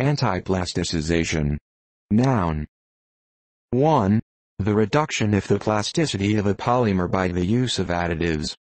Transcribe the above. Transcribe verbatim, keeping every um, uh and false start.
Antiplasticization. Noun. one. The reduction of the plasticity of a polymer by the use of additives.